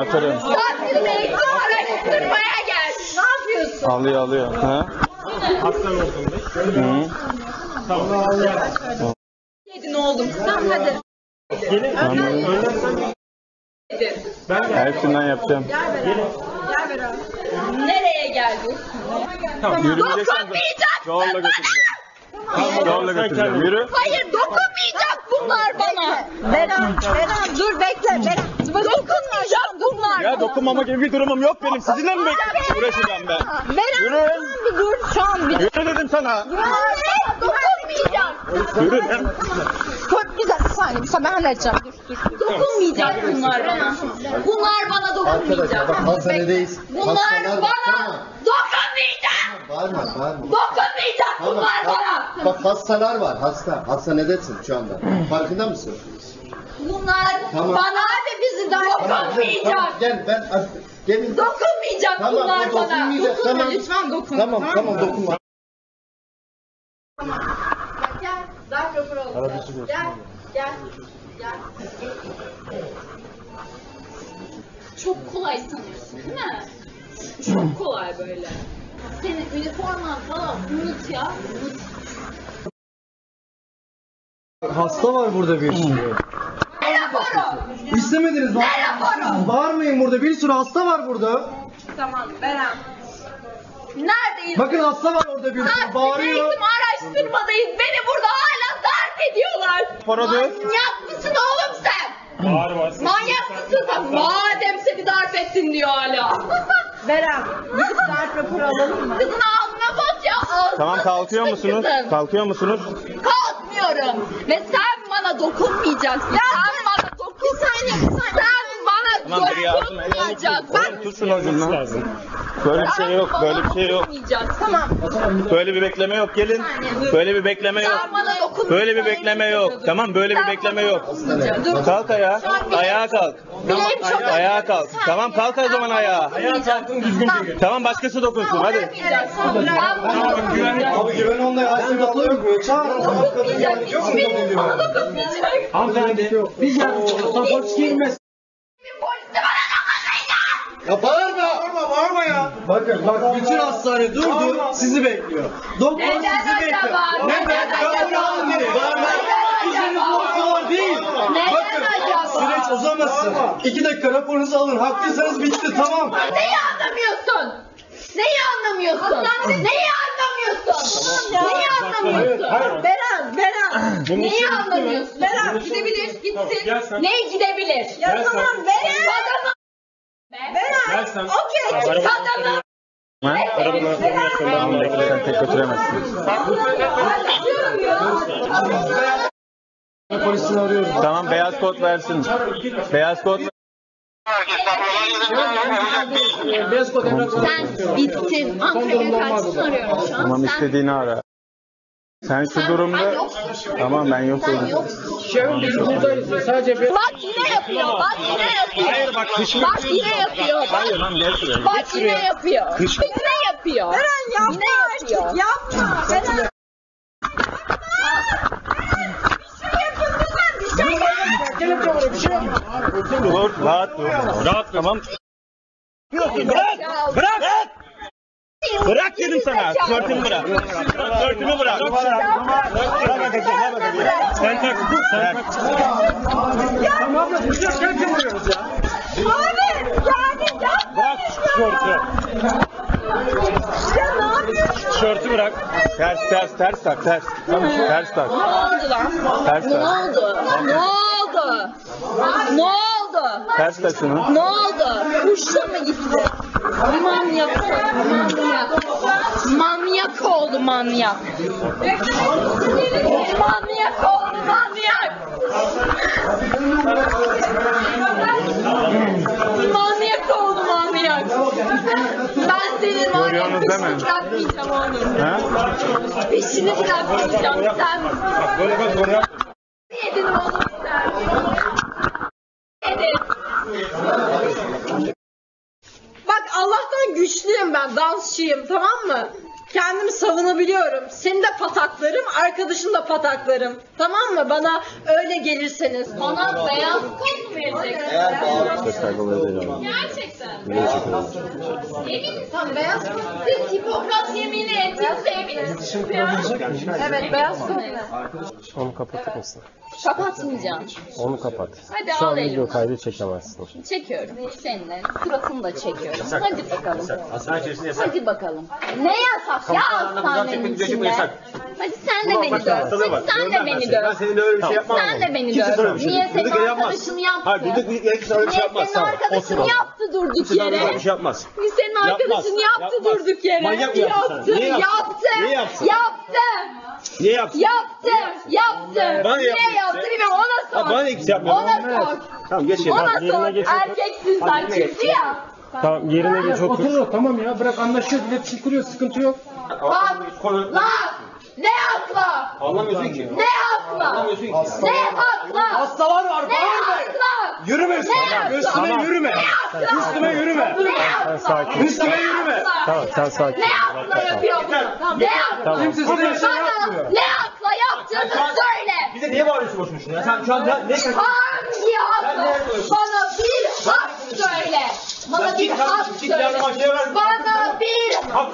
Oturun. Sen bizi araştırmaya gel. Ne yapıyorsun? Alıyor. Ha? Aslan oldum ben. Hı. Tamam. Yedin oğlum. Sen hadi. Gelin. Önden sen. Hepsinden yapacağım. Gel beraber. Nereye geldin? Tamam. Yürüyeceksin. Dokunmayacak. Zorla götüreceğim. Zorla götüreceğim. Yürü. Hayır dokunmayacak bunlar bana. Beren dur bekle. Dokunmayacak bunlar. Ya dokunmama gibi bir durumum yok benim. Sizinle mi uğraşacağım ben? Yürü. Beren bir dur şu an bir. Yürü dedim sana. Dokunmayacak. Yürü. Çok güzel bir saniye. Ben halledeceğim. Dur. Dokunmayacak bunlar bana. Bunlar bana dokunmayacak. Bak hastanedeyiz. Bunlar bana dokunmayacak. Bağırma. Dokunmayacak bunlar bana. Bak hastalar var. Hastanedesin şu anda. Farkında mısın? Bunlar Tamam. bana ve bizi dokunmayacak. Tamam, gel gelin. Dokunmayacak Tamam, bunlar bana. dokunmayacak, tamam. Lütfen dokun. Tamam dokunma. Gel. Daha köpür olacağız. Gel. Çok kolay sanıyorsun değil mi? Çok kolay böyle. Senin üniforman falan unut ya. Unut. Hasta var burada bir sürü. Ne raporu? İstemediniz mi? Ne raporu? Bağırmayın burada, bir sürü hasta var burada. Tamam Beren. Neredeyiz? Bakın hasta var orada bir sürü, bağırıyor. Eğitim araştırmadayız. Beni burada hala darp ediyorlar. Para dök. Manyak mısın oğlum sen? Bağırma. Manyak mısın sen? Madem seni darp ettim diyor hala. Beren, gidip darp raporu alalım mı? Kızın ağzına bas ya. Ağzına Tamam kalkıyor sıçtı musunuz? kızın. Kalkıyor musunuz? Kalkmıyorum. Ve sen bana dokunmayacaksın. Sen bana dokunmayacaksın. Sen bana Tamam bir yardım dokunmayacaksın. Oğlum tut şunu ucundan. Lazım. Böyle bir şey yok. Böyle bir şey yok. Tamam. Böyle bir bekleme yok gelin. Böyle bir bekleme yok. Sen bana dokunmayacaksın. Böyle bir bekleme yok. Tamam böyle bir bekleme yok. Kalk ayağa. Ayağa kalk. Bileğim çok Ayağa kalk. Tamam kalk o zaman ayağa. Ayağa kalktın düzgün bir. Tamam başkası dokunsun hadi. Tamam güvenlik. Abi güven onunla hastalığı yok mu? Çağırın, tamam kadın yani. Yok mu Hiçbiriniz kadın bana diyor. dokunmayacak. Hanımefendi, biz yardımcı olursak polis girmez. Polisi bana dokunmayacak. Ya bağırma ya. Bakın bak bütün hastane durdu, sizi bekliyor. Doktor Neden sizi bekliyor. acaba? Neden acaba? İzniniz olsa değil. Neden Bakın acaba? süreç uzamasın. 2 dakika raporunuzu alın. Haklıysanız bitti, tamam. Neyi anlamıyorsun? Neyi anlamıyorsun? Neyi anlamıyorsun? Neyi anlamıyorsun? Beren. Neyi anlamıyorsun? Beren gidebilir, gitsin. Gel sen. Ne gidebilir? Gel sen. Beren. Gel sen. Okey. Kadını. Arabanın Tamam bekle sen tek götüremezsin. Polisini arıyorum. Tamam beyaz kod versin. Beyaz kod. Sen bittin. Ankara'ya karşı arıyorum şu an. Tamam Sen istediğini ara. Sen şu durumda... Tamam ben yokum. Sen yoksun. Şevin biz buradayız. Sadece bir... Bak yine yapıyor. Bak yine yapıyor. Hayır bak kışma. Bak yine yapıyor. Hayır lan gel şuraya. Bak yine yapıyor. Yine yapıyor. Beren yapma Yine yapıyor. artık yapma. Beren. Dur rahat dur. Rahat tamam. Bırak. Bırak dedim sana. Tişörtümü bırak. Tişörtümü bırak. Sen tak. Sen tak. Tamam da biz de şevke vuruyoruz ya. Abi yani yapma. Bırak tişörtü. Ya ne yapıyorsun? Tişörtü bırak. Ters tak ters. Ters tak. Ne oldu lan? Ters Ne tak. oldu? Ne oldu? Ne oldu? Ters tak şunu. Ne oldu? Kuşla mı gitti? Manyak oldu, manyak. Manyak oldu, manyak. Manyak oldu, manyak. Manyak oldu, manyak. Ben senin var ya Görüyorsunuz değil mi? peşini bırakmayacağım oğlum. Ha? Peşini bırakmayacağım sen. Böyle bak oraya. Yedin oğlum sen. Yedin. Bak Allah'tan güçlüyüm ben, dansçıyım, tamam mı? Kendimi savunabiliyorum. Seni de pataklarım, arkadaşın da pataklarım. Tamam mı? Bana öyle gelirseniz. Bana beyaz kod mu vereceksin? Gerçekten. Yemin misin? Beyaz kod. Siz Hipokrat yemini ettiğinize emin misiniz ya? Evet, beyaz kod ne? Onu kapatır mısın? Kapatmayacağım. Onu kapat. Hadi Şu al an video elimden. kaydı çekemezsin. Çekiyorum seninle. Suratını da çekiyorum. Hadi bakalım. Hastane içerisinde yasak. Hadi bakalım. Ne yasak ya hastanenin içinde? Hadi sen de beni döv. Hadi sen de beni döv. Ben seninle öyle bir şey yapmam. Sen de beni Kimse sana döv. bir şey Niye yapmaz. senin Durduk yere yapmaz. arkadaşın yaptı? Hayır durduk yere kimse öyle bir şey Niye yapmaz. senin Tamam. arkadaşın Otur. yaptı durduk Kimse böyle yere? bir şey yapmaz. Niye senin arkadaşın yaptı Yapmaz. durduk yere? Manyak mı yaptı Yaptı. sana? Niye yaptı? Yaptı. Niye yaptı? Yaptı. Niye yapsın? Yaptı. Yaptı. Bana Niye yaptı yaptı işte. bilmiyorum. Ona sor. Ha, bana ikisi yapmıyor. Ona sor. Tamam geç yerine. Ona yerine sor. geç otur. Erkeksin sen çünkü ya. Tamam yerine geç otur. Otur tamam ya bırak anlaşıyoruz. İletişim kuruyoruz sıkıntı yok. Bak. Lan. Ne hakla? Anlamıyorsun ki. Ne hakla? Anlamıyorsun ki. Ne hakla? Hastalar var. Ne hakla? Yürüme Ne üstüme. hakla? Üstüme yürüme. Üstüme yürüme. Ne Sen hakla? sakin. Üstüme yürüme. Tamam sen sakin. Ne hakla yapıyorsun? Ne hakla? Tamam. Kimse sana bir şey Bana yapmıyor. ne hakla yaptığını söyle. Bize niye bağırıyorsun boşuna şunu ya? Sen şu an ne Hangi hakla? Bana bir hak söyle. Bana bir hak söyle. Bana bir hak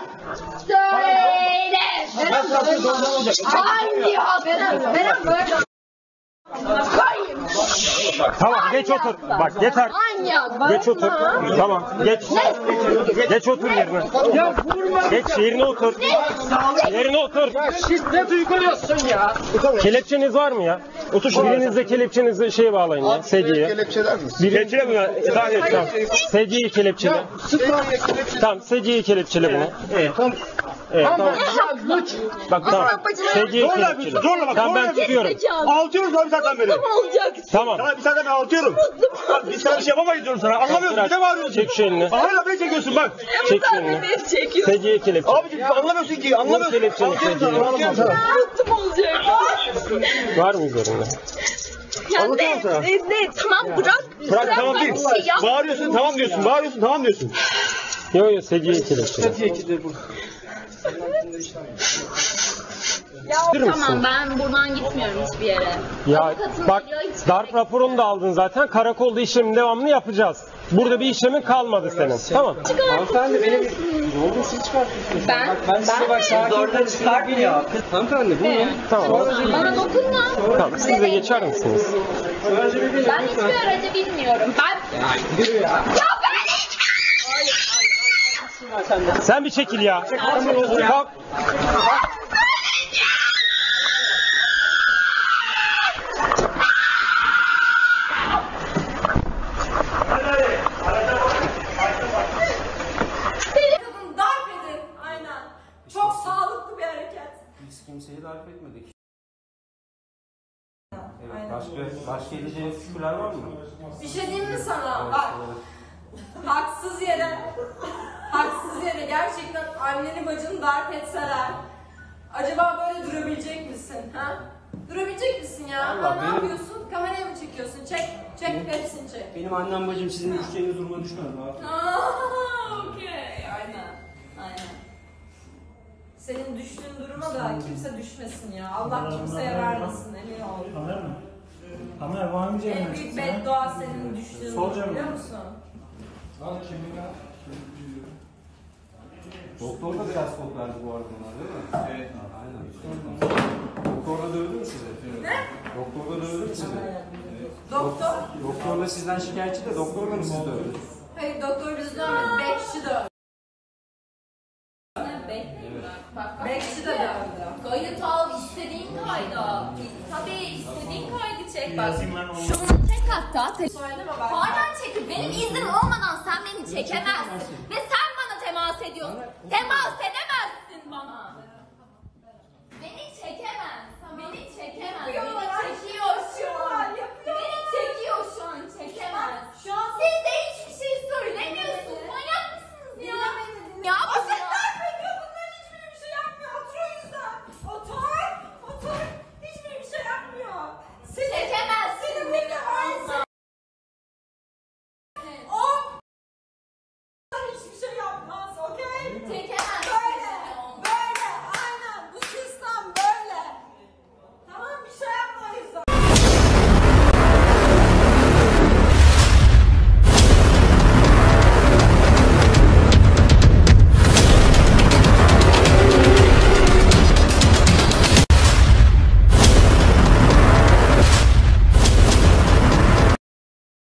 söyle. Ben sana zorla olacak. Hangi hak? Benim böyle. Koyayım. Tamam geç otur. Bak yeter. Hangi hak? Geç otur. Tamam geç. Geç otur yerine. Ya vurma. Geç yerine otur. Yerine otur. Şiddet uyguluyorsun ya. Kelepçeniz var mı ya? Otur şu birinizde kelepçenizi şeye bağlayın ya. Sediye. Kelepçeler misin? Geçire mi ya? Tamam. Sediyeyi kelepçele. Tamam sediyeyi kelepçele bunu. Evet. Tamam. Bak tamam. Sediyeyi kelepçele. Zorla bak. Tamam ben zorla. tutuyorum. Ağlatıyoruz abi zaten beni. Tamam. Sana bir saatten ağlatıyorum. Abi biz sana bir şey yapamayız diyorum sana. Anlamıyorsun. Bir de bağırıyorsun. Çek şu elini. Hala beni çekiyorsun bak. Çek şu elini. Sediyeyi kelepçele. Abicim anlamıyorsun ki. Anlamıyorsun. Kelepçeli Ağlatıyorum sana. Ağlatıyorum sana. Var mı üzerinde? Anlatıyorum sana. Tamam bırak. Bırak tamam değil. Bir şey yap. Bağırıyorsun tamam diyorsun. Bağırıyorsun tamam diyorsun. Yok yok sediyeyi kelepçele. Tamam ben buradan gitmiyorum hiçbir yere. Ya Avukatın bak geliyor, hiç darp raporunu da aldın zaten. Karakolda işlemin devamını yapacağız. Burada bir işlemin kalmadı senin. Tamam. Hanımefendi benim ne oldu siz çıkartıyorsunuz? Ben Size bak sakin çıkartmıyor. Hanımefendi bu ne? Tamam. Bana dokunma. Tamam. Siz de geçer misiniz? Ben hiçbir aracı bilmiyorum. Sen bir çekil ya. Kalk. Kadın darp edin. Aynen. Çok sağlıklı bir hareket. Biz kimseyi darp etmedik. Evet, başka edeceğiniz şükürler var mı? Bir şey diyeyim mi sana? Bak. Haksız yere gerçekten anneni bacını darp etseler acaba böyle durabilecek misin? Ha? Durabilecek misin ya? Allah, Ne benim- yapıyorsun? Kameraya mı çekiyorsun? Çek hepsini çek. Benim annem bacım sizin düşeceğiniz duruma düşmez mi? Okey. Aynen. Senin düştüğün duruma da kimse düşmesin ya. Allah kimseye vermesin emin ol. Ama var mı En büyük beddua senin düştüğün durum biliyor musun? Doktor da biraz koklardı bu arada bunlar değil mi? Evet. Aynen. Doktor da dövdü mü sizi? Ne? Doktor da dövdü mü sizi? Doktor? Doktor da sizden şikayetçi de doktor da mı sizi dövdü? Hayır doktor bizi dövmedi. Bekçi dövdü. Bekçi de dövdü. Kayıt al, istediğin kayda. Tabii istediğin kaydı çek bak. Şunu çek hatta. Söyleme bak. Hala çekil. Benim iznim olmadan sen beni çekemezsin. Ve sen bana temas ediyorsun. Temas edemezsin bana. Beni çekemez. Beni çekemez.